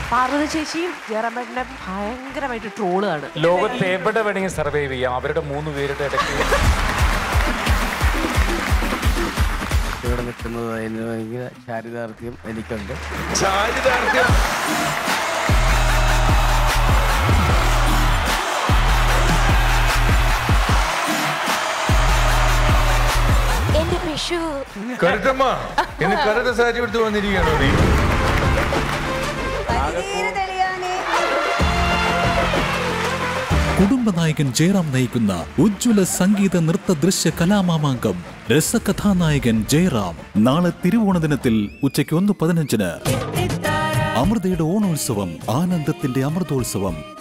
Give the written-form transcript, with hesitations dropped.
പാർവതി ചേച്ചിയും ജയറാമേട്ടനെ ഭയങ്കരമായിട്ട് ട്രോളാണ്. ലോകത്ത് എവിടെ വേണമെങ്കിൽ സർവൈവ് ചെയ്യാം അവരുടെ 3 പേരുടെ ഇടയ്ക്ക്. ഇവിടെ നിൽക്കുന്നത് അതിന് ഭയങ്കര ചാരിതാർത്ഥ്യം എനിക്കുണ്ട്. എന്റെ വിഷു കരുത്തമ്മ എന്നെ കരുത്ത സാരി എടുത്ത് വന്നിരിക്കുകയാണോ നീ? കുടുംബനായകൻ ജയറാം നയിക്കുന്ന ഉജ്ജ്വല സംഗീത നൃത്ത ദൃശ്യ കലാമാമാങ്കം രസകഥാനായകൻ ജയറാം നാളെ തിരുവോണ ദിനത്തിൽ ഉച്ചയ്ക്ക് 1:15 അമൃതയുടെ ഓണോത്സവം, ആനന്ദത്തിന്റെ അമൃതോത്സവം.